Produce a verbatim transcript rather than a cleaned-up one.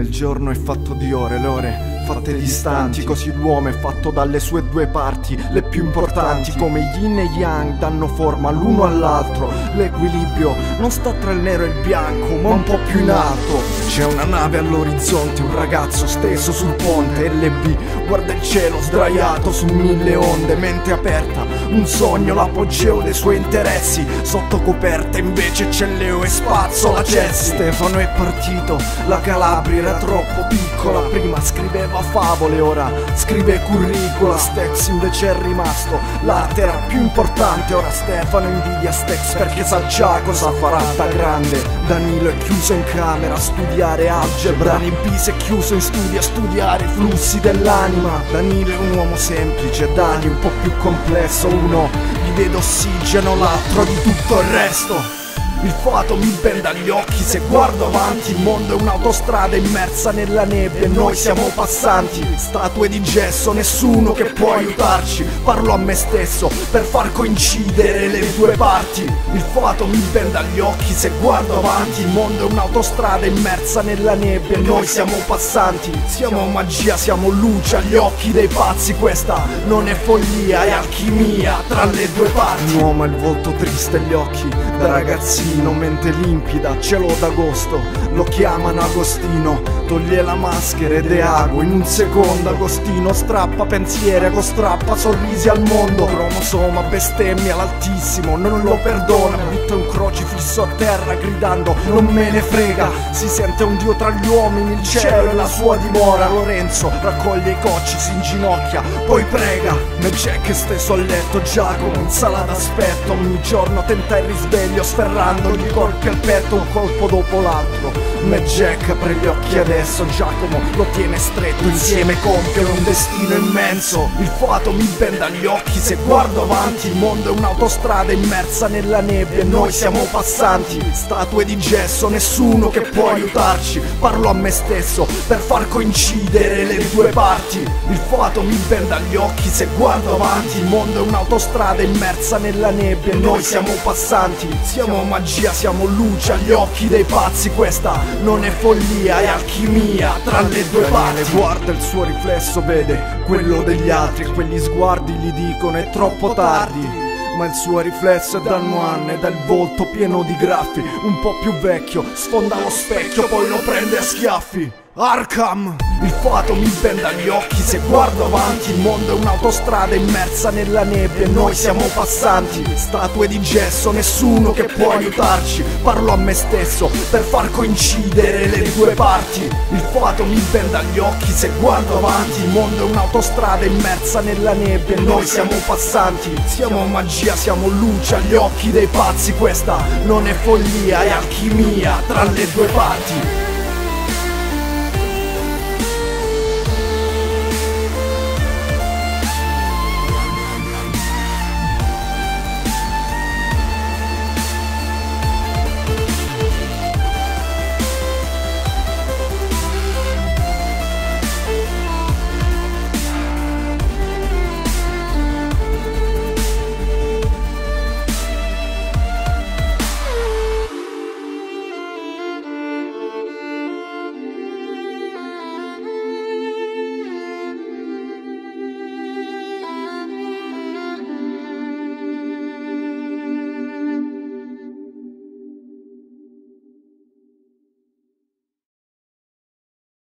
Il giorno è fatto di ore, le ore fatte distanti, così l'uomo è fatto dalle sue due parti, le più importanti, come yin e yang danno forma l'uno all'altro. L'equilibrio non sta tra il nero e il bianco, ma un po' più in alto. C'è una nave all'orizzonte, un ragazzo steso sul ponte, L B guarda il cielo sdraiato su mille onde, mente aperta, un sogno, l'apogeo dei suoi interessi. Sotto coperta invece c'è Leo e spazzola Chelsea. Stefano è partito, la Calabria era troppo piccola, prima scriveva favole, ora scrive curricula. Stex invece è rimasto, l'arte era più importante. Ora Stefano invidia Stex perché sa già cosa farà da grande. Danilo è chiuso in camera a studiare algebra, Dani B si è chiuso in studio a studiare i flussi dell'anima. Danilo è un uomo semplice, Dani un po' più complesso, uno gli vede ossigeno, l'altro di tutto il resto. Il fato mi benda gli occhi se guardo avanti, il mondo è un'autostrada immersa nella nebbia e noi siamo passanti. Statue di gesso, nessuno che può aiutarci, parlo a me stesso per far coincidere le due parti. Il fato mi benda gli occhi se guardo avanti, il mondo è un'autostrada immersa nella nebbia e noi siamo passanti. Siamo magia, siamo luce agli occhi dei pazzi, questa non è follia, è alchimia tra le due parti. Un uomo ha il volto triste e gli occhi da ragazzino, mente limpida, cielo d'agosto, lo chiamano Agostino. Toglie la maschera ed è ago, in un secondo Agostino strappa pensieri, strappa sorrisi al mondo. Cromosoma bestemmia l'altissimo, non lo perdona, butta un crocifisso a terra gridando non me ne frega. Si sente un dio tra gli uomini, il cielo è la sua dimora. Lorenzo raccoglie i cocci, si inginocchia, poi prega. Nel Jack è steso a letto, Giacomo in sala d'aspetto, ogni giorno tenta il risveglio sferrandogli i colpi al petto, un colpo dopo l'altro. Me Jack apre gli occhi adesso, Giacomo lo tiene stretto, insieme compiono un destino immenso. Il fato mi benda gli occhi se guardo avanti, il mondo è un'autostrada immersa nella nebbia e noi siamo passanti. Statue di gesso, nessuno che può aiutarci, parlo a me stesso per far coincidere le due parti. Il fato mi benda gli occhi se guardo avanti, il mondo è un'autostrada immersa nella nebbia e noi siamo passanti. Siamo magia, siamo luce agli occhi dei pazzi, questa non è follia, è alchimia tra le due parti. Guarda il suo riflesso, vede quello degli altri e quegli sguardi gli dicono è troppo tardi. Ma il suo riflesso è dal Nuan e dal volto pieno di graffi. Un po' più vecchio, sfonda lo specchio, poi lo prende a schiaffi. Arkham! Il fato mi benda gli occhi se guardo avanti, il mondo è un'autostrada immersa nella nebbia e noi siamo passanti. Statue di gesso, nessuno che può aiutarci, parlo a me stesso per far coincidere le due parti. Il fato mi benda gli occhi se guardo avanti, il mondo è un'autostrada immersa nella nebbia e noi siamo passanti. Siamo magia, siamo luce agli occhi dei pazzi, questa non è follia, è alchimia tra le due parti.